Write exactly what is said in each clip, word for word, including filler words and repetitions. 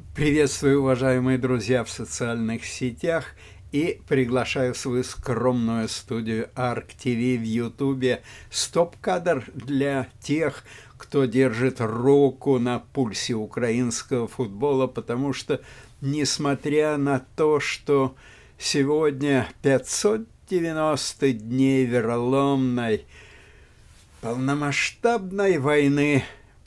Приветствую, уважаемые друзья, в социальных сетях и приглашаю в свою скромную студию Арк ти ви в Ютубе. Стоп-кадр для тех, кто держит руку на пульсе украинского футбола, потому что, несмотря на то, что сегодня пятьсот девяносто дней вероломной полномасштабной войны,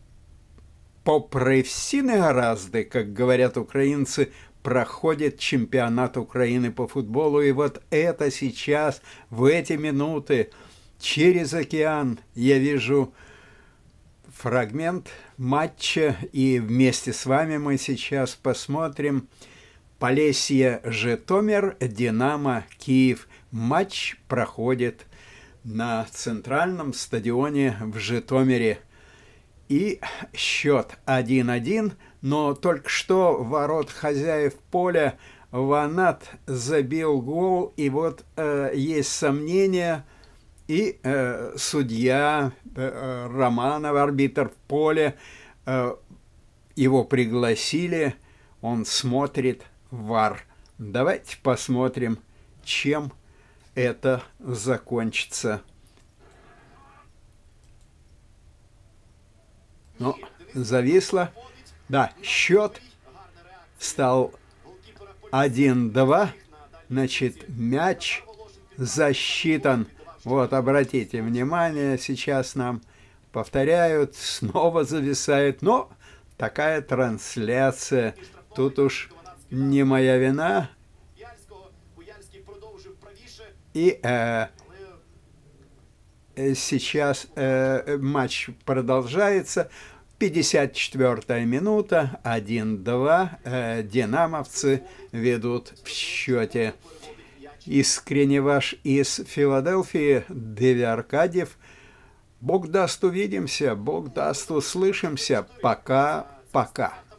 попри всі негаразды, как говорят украинцы, проходит чемпионат Украины по футболу. И вот это сейчас, в эти минуты, через океан я вижу фрагмент матча. И вместе с вами мы сейчас посмотрим Полесье-Житомир, Динамо Киев. Матч проходит на центральном стадионе в Житомире. И счет один-один, но только что ворот хозяев поля Ванат забил гол, и вот э, есть сомнения, и э, судья э, Романов, арбитр в поле, э, его пригласили, он смотрит вар. Давайте посмотрим, чем это закончится. Ну, зависло. Да, счет стал один-два. Значит, мяч засчитан. Вот, обратите внимание, сейчас нам повторяют, снова зависает. Но такая трансляция. Тут уж не моя вина. И э, сейчас э, матч продолжается. пятьдесят четвёртая минута, один-два, э, динамовцы ведут в счете. Искренне ваш из Филадельфии, Деви Аркадьев. Бог даст, увидимся, Бог даст, услышимся. Пока-пока.